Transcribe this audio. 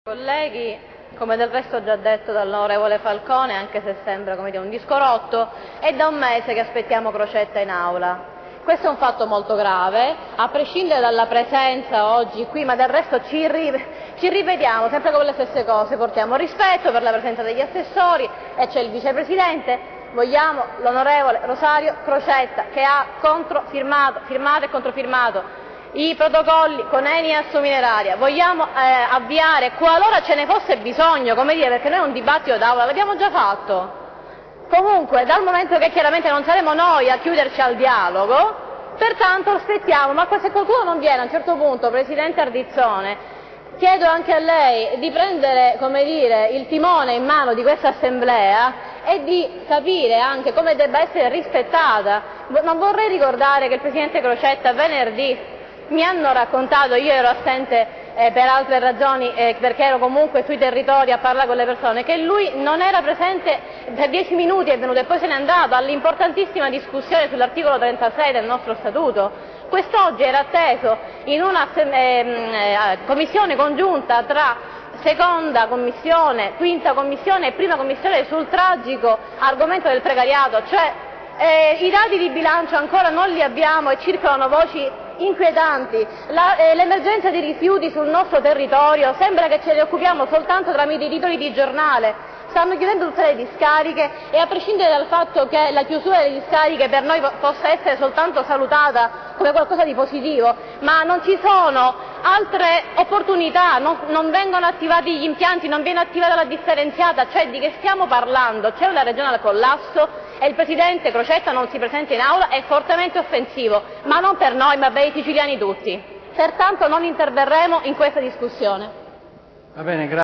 Colleghi, come del resto già detto dall'onorevole Falcone, anche se sembra un disco rotto, è da un mese che aspettiamo Crocetta in aula. Questo è un fatto molto grave, a prescindere dalla presenza oggi qui, ma del resto ci ripetiamo sempre con le stesse cose, portiamo rispetto per la presenza degli assessori e c'è il vicepresidente, vogliamo l'onorevole Rosario Crocetta che ha firmato e controfirmato i protocolli con Eni e Assomineraria. Vogliamo avviare, qualora ce ne fosse bisogno, perché noi un dibattito d'aula l'abbiamo già fatto. Comunque, dal momento che chiaramente non saremo noi a chiuderci al dialogo, pertanto aspettiamo, ma se qualcuno non viene a un certo punto, Presidente Ardizzone, chiedo anche a lei di prendere, il timone in mano di questa assemblea e di capire anche come debba essere rispettata. Non vorrei ricordare che il Presidente Crocetta venerdì mi hanno raccontato, io ero assente per altre ragioni, perché ero comunque sui territori a parlare con le persone, che lui non era presente per 10 minuti, è venuto e poi se n'è andato all'importantissima discussione sull'articolo 36 del nostro Statuto. Quest'oggi era atteso in una commissione congiunta tra seconda commissione, quinta commissione e prima commissione sul tragico argomento del precariato, cioè i dati di bilancio ancora non li abbiamo e circolano voci inquietanti. L'emergenza dei rifiuti sul nostro territorio sembra che ce ne occupiamo soltanto tramite i titoli di giornale. Stanno chiudendo tutte le discariche e a prescindere dal fatto che la chiusura delle discariche per noi possa essere soltanto salutata come qualcosa di positivo, ma non ci sono altre opportunità, non vengono attivati gli impianti, non viene attivata la differenziata, cioè di che stiamo parlando? C'è una regione al collasso e il Presidente Crocetta non si presenta in aula, è fortemente offensivo, ma non per noi, ma per i siciliani tutti. Pertanto non interverremo in questa discussione. Va bene, grazie.